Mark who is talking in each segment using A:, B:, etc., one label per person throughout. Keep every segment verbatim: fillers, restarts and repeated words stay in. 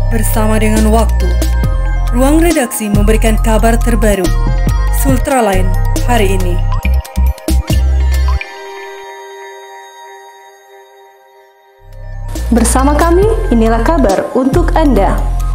A: Bersama dengan waktu, ruang redaksi memberikan kabar terbaru. Sultraline hari ini.
B: Bersama kami, inilah kabar untuk Anda.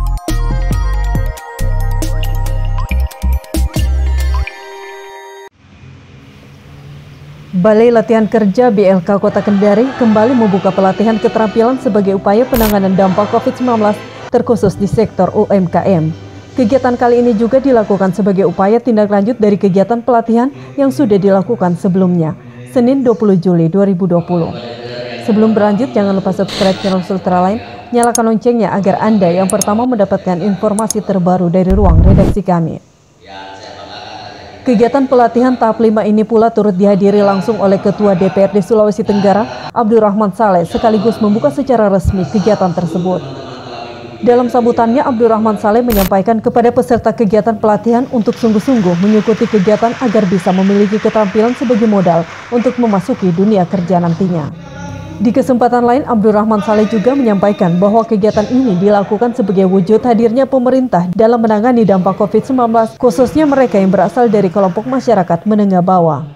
B: Balai Latihan Kerja B L K Kota Kendari kembali membuka pelatihan keterampilan sebagai upaya penanganan dampak COVID sembilan belas terkhusus di sektor U M K M. Kegiatan kali ini juga dilakukan sebagai upaya tindak lanjut dari kegiatan pelatihan yang sudah dilakukan sebelumnya, Senin dua puluh Juli dua ribu dua puluh. Sebelum berlanjut, jangan lupa subscribe channel Sultraline, nyalakan loncengnya agar Anda yang pertama mendapatkan informasi terbaru dari ruang redaksi kami. Kegiatan pelatihan tahap lima ini pula turut dihadiri langsung oleh Ketua D P R D Sulawesi Tenggara, Abdurrahman Saleh, sekaligus membuka secara resmi kegiatan tersebut. Dalam sambutannya, Abdurrahman Saleh menyampaikan kepada peserta kegiatan pelatihan untuk sungguh-sungguh mengikuti kegiatan agar bisa memiliki keterampilan sebagai modal untuk memasuki dunia kerja nantinya. Di kesempatan lain, Abdurrahman Saleh juga menyampaikan bahwa kegiatan ini dilakukan sebagai wujud hadirnya pemerintah dalam menangani dampak COVID sembilan belas, khususnya mereka yang berasal dari kelompok masyarakat menengah bawah.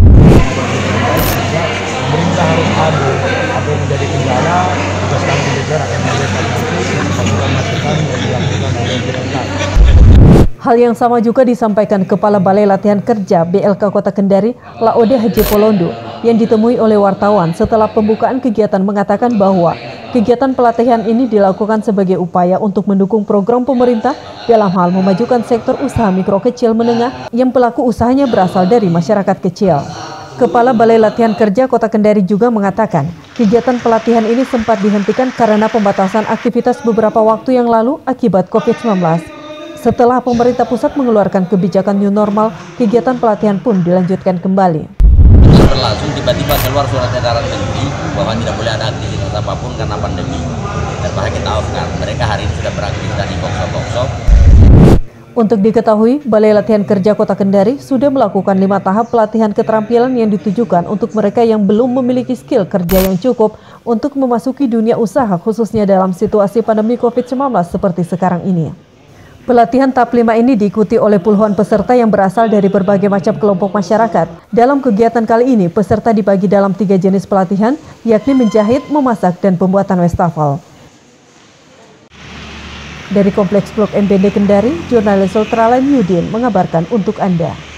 C: Pemerintah harus hadir, apa yang menjadi kendala, tugas kami dpr akan menyampaikan masukan-masukan yang dilakukan oleh pemerintah.
B: Hal yang sama juga disampaikan Kepala Balai Latihan Kerja B L K Kota Kendari, Laode Haji Polondo, yang ditemui oleh wartawan setelah pembukaan kegiatan mengatakan bahwa kegiatan pelatihan ini dilakukan sebagai upaya untuk mendukung program pemerintah dalam hal memajukan sektor usaha mikro kecil menengah yang pelaku usahanya berasal dari masyarakat kecil. Kepala Balai Latihan Kerja Kota Kendari juga mengatakan kegiatan pelatihan ini sempat dihentikan karena pembatasan aktivitas beberapa waktu yang lalu akibat COVID sembilan belas. Setelah pemerintah pusat mengeluarkan kebijakan new normal, kegiatan pelatihan pun dilanjutkan kembali.
D: Berlangsung tiba-tiba keluar surat edaran menteri bahwa tidak boleh ada aktivitas apapun karena pandemi. Dan bahkan kita tahu mereka hari ini sudah beraktivitas di workshop-workshop.
B: Untuk diketahui, Balai Latihan Kerja Kota Kendari sudah melakukan lima tahap pelatihan keterampilan yang ditujukan untuk mereka yang belum memiliki skill kerja yang cukup untuk memasuki dunia usaha khususnya dalam situasi pandemi COVID sembilan belas seperti sekarang ini. Pelatihan tahap lima ini diikuti oleh puluhan peserta yang berasal dari berbagai macam kelompok masyarakat. Dalam kegiatan kali ini, peserta dibagi dalam tiga jenis pelatihan, yakni menjahit, memasak, dan pembuatan wastafel. Dari Kompleks Blok M B D Kendari, jurnalis Sultraline Yudin mengabarkan untuk Anda.